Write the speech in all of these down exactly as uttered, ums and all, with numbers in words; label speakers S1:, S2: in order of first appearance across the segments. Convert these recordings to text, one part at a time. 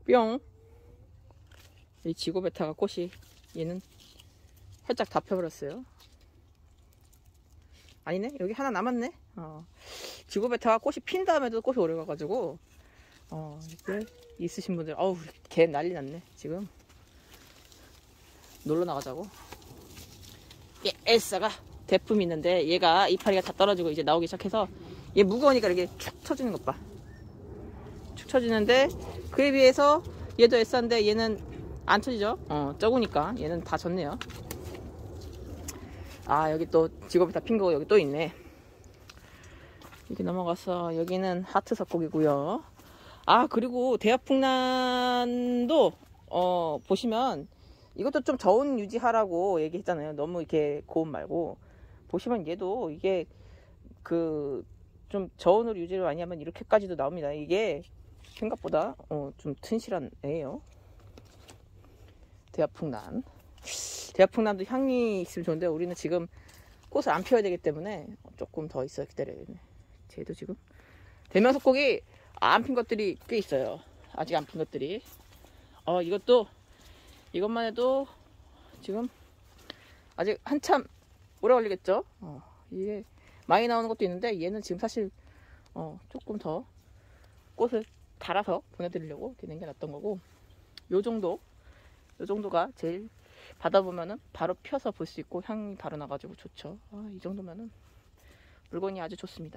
S1: 뿅. 이 지고베타가 꽃이 얘는 살짝 다 펴버렸어요. 아니네, 여기 하나 남았네. 어. 지고베타가 꽃이 핀 다음에도 꽃이 오래가가지고 어, 이렇게 있으신 분들, 어우, 개 난리 났네 지금. 놀러 나가자고. 얘 엘사가 대품이 있는데 얘가 이파리가 다 떨어지고 이제 나오기 시작해서 얘 무거우니까 이렇게 축 처지는 것 봐. 축 처지는데 그에 비해서 얘도 엘사인데 얘는 안 처지죠. 어, 적으니까 얘는 다 졌네요. 아, 여기 또 지고베타 핀 거 여기 또 있네. 이렇게 넘어가서 여기는 하트 석곡이고요. 아, 그리고 대합풍란도 어, 보시면 이것도 좀 저온 유지하라고 얘기했잖아요. 너무 이렇게 고온 말고. 보시면 얘도 이게 그 좀 저온으로 유지를 많이 하면 이렇게까지도 나옵니다. 이게 생각보다 어, 좀 튼실한 애예요. 대합풍란. 대합풍란도 향이 있으면 좋은데 우리는 지금 꽃을 안 피워야 되기 때문에 조금 더 있어야 기다려야겠네. 쟤도 지금 대명석곡이 안 핀 것들이 꽤 있어요. 아직 안 핀 것들이. 어, 이것도 이것만 해도 지금 아직 한참 오래 걸리겠죠. 어, 이게 많이 나오는 것도 있는데 얘는 지금 사실 어, 조금 더 꽃을 달아서 보내드리려고 이렇게 남겨놨던 거고, 요 정도 요 정도가 제일 받아보면은 바로 펴서 볼 수 있고 향이 바로 나가지고 좋죠. 아, 이 정도면은 물건이 아주 좋습니다.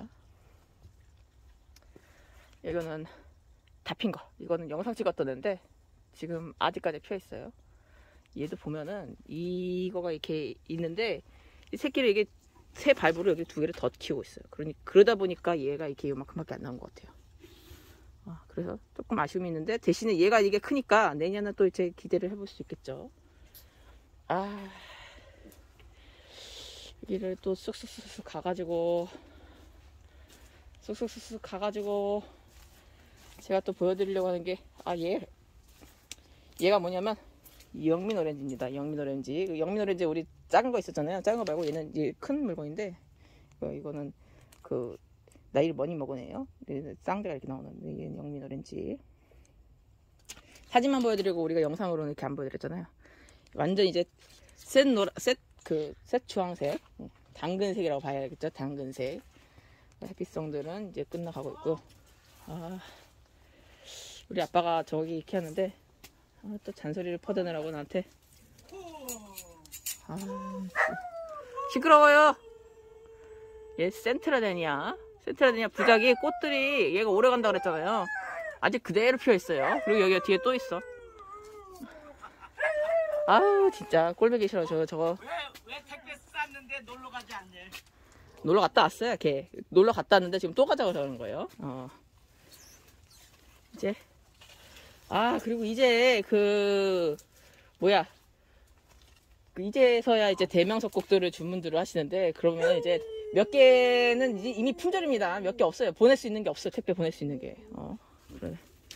S1: 이거는 다 핀 거. 이거는 영상 찍었던 애인데 지금 아직까지 피어 있어요. 얘도 보면은 이거가 이렇게 있는데 이 새끼를 이게 새 발부로 여기 두 개를 더 키우고 있어요. 그러니 그러다 보니까 얘가 이렇게 요만큼밖에 안 나온 것 같아요. 아, 그래서 조금 아쉬움이 있는데 대신에 얘가 이게 크니까 내년은 또 이제 기대를 해볼 수 있겠죠. 아, 여기를 또 쑥쑥쑥쑥 가가지고 쑥쑥쑥쑥 가가지고 제가 또 보여드리려고 하는 게, 아, 얘 얘가 뭐냐면 영민 오렌지입니다. 영민 오렌지. 영민 오렌지 우리 작은 거 있었잖아요. 작은 거 말고 얘는 이제 큰 물건인데, 이거, 이거는 그 나이를 많이 먹은 애예요. 쌍대가 이렇게 나오는 얘는 영민 오렌지. 사진만 보여드리고 우리가 영상으로는 이렇게 안 보여드렸잖아요. 완전 이제 셋 노라, 셋 그 셋 주황색, 당근색이라고 봐야겠죠. 당근색. 햇빛성들은 이제 끝나가고 있고. 아, 우리 아빠가 저기 이렇게 하는데 아, 또 잔소리를 퍼드느라고 나한테. 아, 시끄러워요. 얘 센트라데니아. 센트라데니아 부작이 꽃들이 얘가 오래 간다고 그랬잖아요. 아직 그대로 피어 있어요. 그리고 여기가 뒤에 또 있어. 아우, 진짜 꼴보기 싫어. 저 저거.
S2: 왜, 왜 택배 쌌는데 놀러 가지 않네?
S1: 놀러 갔다 왔어요. 걔 놀러 갔다 왔는데 지금 또 가자고 그러는 거예요. 어. 이제 아, 그리고 이제 그 뭐야, 그 이제서야 이제 대명석곡들을 주문들을 하시는데, 그러면 이제 몇 개는 이제 이미 품절입니다. 몇 개 없어요. 보낼 수 있는 게 없어요. 택배 보낼 수 있는 게. 어, 그래.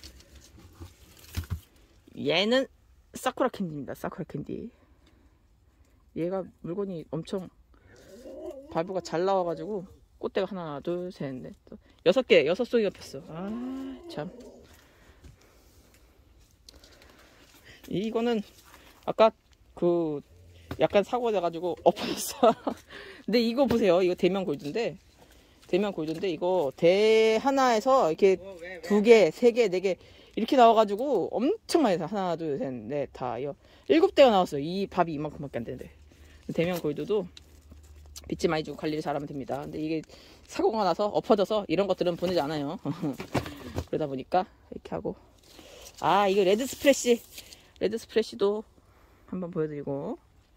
S1: 얘는 사쿠라 캔디입니다. 사쿠라 캔디. 얘가 물건이 엄청 발부가 잘 나와가지고 꽃대가 하나, 둘, 셋, 넷, 여섯 개, 여섯 송이가 폈어. 아, 참. 이거는 아까 그 약간 사고가 나가지고 엎어졌어. 근데 이거 보세요. 이거 대면 골드인데, 대면 골드인데 이거 대 하나에서 이렇게
S2: 어, 왜, 왜?
S1: 두 개, 세 개, 네 개 이렇게 나와가지고 엄청 많이 사. 하나, 둘, 셋, 넷, 다 이거 일곱 대가 나왔어요. 이 밥이 이만큼밖에 안 되는데. 대면 골드도 빗지 많이 주고 관리를 잘하면 됩니다. 근데 이게 사고가 나서 엎어져서 이런 것들은 보내지 않아요. 그러다 보니까 이렇게 하고. 아, 이거 레드 스프레시. 레드 스프레시도 한번 보여드리고.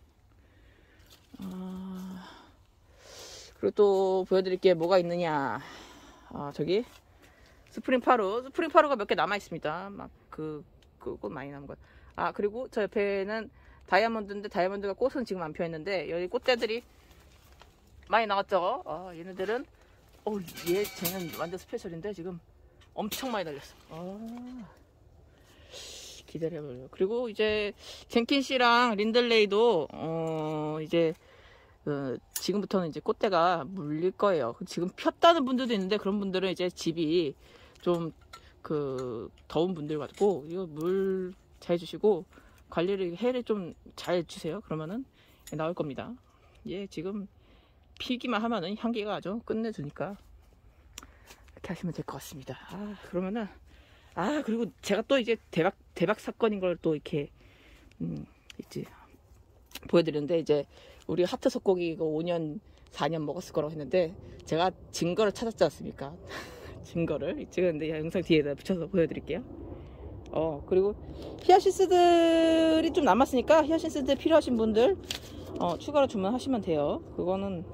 S1: 아, 그리고 또 보여드릴 게 뭐가 있느냐. 아, 저기 스프링 파루. 스프링 파루가 몇 개 남아 있습니다. 막 그, 그 꽃 많이 남은 것. 아, 그리고 저 옆에는 다이아몬드인데, 다이아몬드가 꽃은 지금 안 펴있는데 여기 꽃대들이 많이 나왔죠. 아, 얘네들은 어, 얘 쟤는 완전 스페셜인데 지금 엄청 많이 달렸어. 아, 기다려봐요. 그리고 이제 젠킨 씨랑 린들레이도 어 이제 어, 지금부터는 이제 꽃대가 물릴 거예요. 지금 폈다는 분들도 있는데 그런 분들은 이제 집이 좀 그 더운 분들 같고 이거 물 잘 주시고 관리를 해를 좀 잘 주세요. 그러면은 나올 겁니다. 얘 지금 피기만 하면은 향기가 아주 끝내주니까 이렇게 하시면 될 것 같습니다. 아 그러면은 아 그리고 제가 또 이제 대박 대박 사건인 걸 또 이렇게 음 있지 보여드리는데 이제 우리 하트 석고기 이거 오 년 사 년 먹었을 거라고 했는데 제가 증거를 찾았지 않습니까? 증거를 찍었는데 영상 뒤에다 붙여서 보여드릴게요. 어 그리고 히아신스들이 좀 남았으니까 히아신스들 필요하신 분들 어, 추가로 주문하시면 돼요. 그거는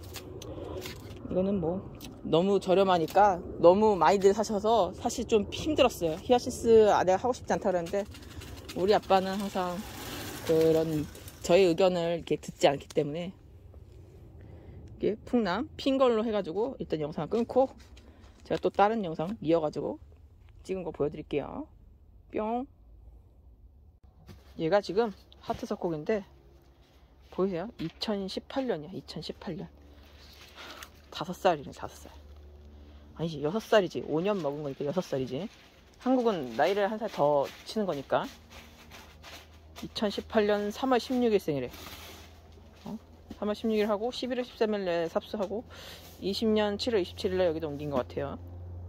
S1: 이거는 뭐 너무 저렴하니까 너무 많이들 사셔서 사실 좀 힘들었어요. 히아신스 아, 내가 하고 싶지 않다 그랬는데 우리 아빠는 항상 그런 저의 의견을 이렇게 듣지 않기 때문에 이게 풍남 핀 걸로 해가지고 일단 영상을 끊고 제가 또 다른 영상 이어가지고 찍은 거 보여드릴게요. 뿅. 얘가 지금 하트 석곡인데 보이세요? 이천십팔 년이야. 이천십팔 년. 다섯 살이네, 다섯 살. 아니지, 여섯 살이지. 오 년 먹은 거니까 여섯 살이지. 한국은 나이를 한 살 더 치는 거니까. 이천십팔 년 삼월 십육일 생이래. 어? 삼월 십육일 하고 십일월 십삼일에 삽수하고 이십 년 칠월 이십칠일에 여기도 옮긴 것 같아요.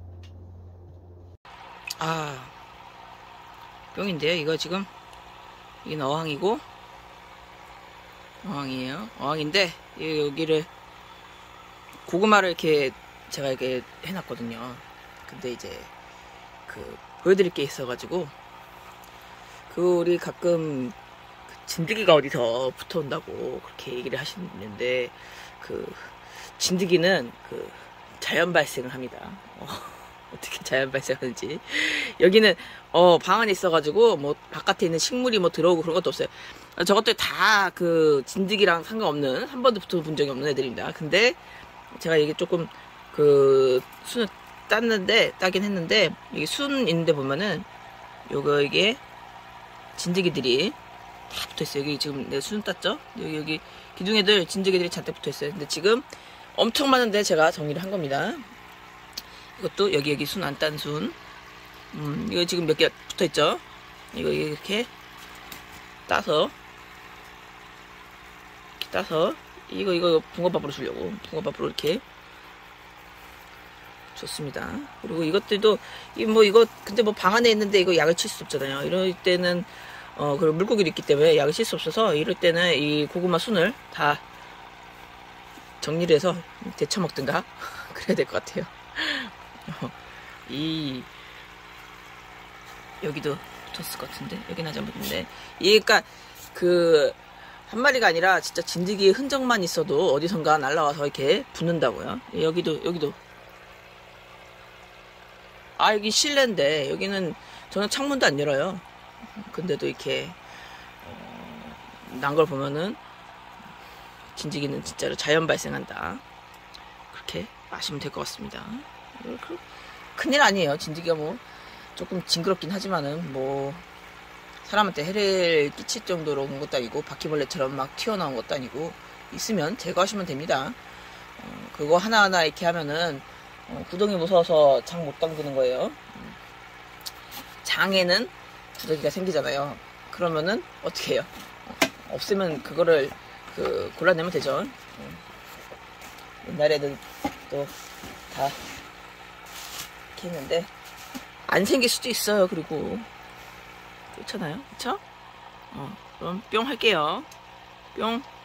S1: 아, 뿅인데요. 이거 지금 이게 어항이고 어항이에요. 어항인데 여기를 고구마를 이렇게 제가 이렇게 해놨거든요. 근데 이제 그 보여드릴 게 있어가지고 그 우리 가끔 그 진드기가 어디서 붙어온다고 그렇게 얘기를 하시는데 그 진드기는 그 자연 발생을 합니다. 어, 어떻게 자연 발생하는지 여기는 어 방 안에 있어가지고 뭐 바깥에 있는 식물이 뭐 들어오고 그런 것도 없어요. 저것들 다 그 진드기랑 상관없는 한 번도 붙어본 적이 없는 애들입니다. 근데 제가 이게 조금 그 순을 땄는데 따긴 했는데 이게 순 있는데 보면은 요거 이게 진드기들이 다 붙어있어요. 여기 지금 내가 순 땄죠? 여기 여기 기둥애들 진드기들이 잔뜩 붙어있어요. 근데 지금 엄청 많은데 제가 정리를 한 겁니다. 이것도 여기 여기 순 안 딴 순. 음 이거 지금 몇 개 붙어있죠? 이거 이렇게 따서 이렇게 따서 이거 이거 붕어밥으로 주려고 붕어밥으로 이렇게 좋습니다. 그리고 이것들도 이 뭐 이거 근데 뭐 방 안에 있는데 이거 약을 칠 수 없잖아요. 이럴 때는 어 그리고 물고기도 있기 때문에 약을 칠 수 없어서 이럴 때는 이 고구마 순을 다 정리를 해서 데쳐 먹든가 그래야 될 것 같아요. 어, 이 여기도 붙었을 것 같은데 여기는 아직 안 붙는데 얘가 그 한 마리가 아니라 진짜 진드기의 흔적만 있어도 어디선가 날라와서 이렇게 붙는다고요. 여기도 여기도 아 여기 실내인데 여기는 저는 창문도 안 열어요. 근데도 이렇게 어, 난 걸 보면은 진드기는 진짜로 자연 발생한다. 그렇게 아시면 될 것 같습니다. 큰일 아니에요. 진드기가 뭐 조금 징그럽긴 하지만은 뭐 사람한테 해를 끼칠 정도로 온 것도 아니고 바퀴벌레처럼 막 튀어나온 것도 아니고 있으면 제거하시면 됩니다. 어, 그거 하나하나 이렇게 하면은 어, 구덩이 무서워서 장 못 담그는 거예요. 장에는 구더기가 생기잖아요. 그러면은 어떻게 해요? 어, 없으면 그거를 그 골라내면 되죠. 어. 옛날에는 또 다 이렇게 했는데 안 생길 수도 있어요. 그리고 그렇잖아요. 그쵸? 어, 그럼 뿅 할게요. 뿅.